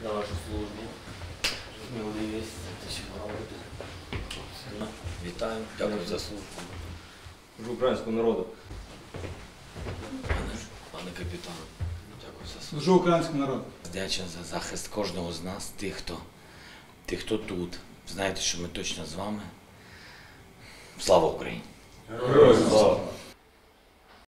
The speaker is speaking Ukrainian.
за вашу службу. Сміливість, те, що ви робите. Вітаю, дякую за службу. Служу українському народу. Пане капітану, дякую за службу. Служу українському народу. Вдячен за захист кожного з нас, тих, хто тут. Знаєте, що ми точно з вами. Слава Україні! Героям слава!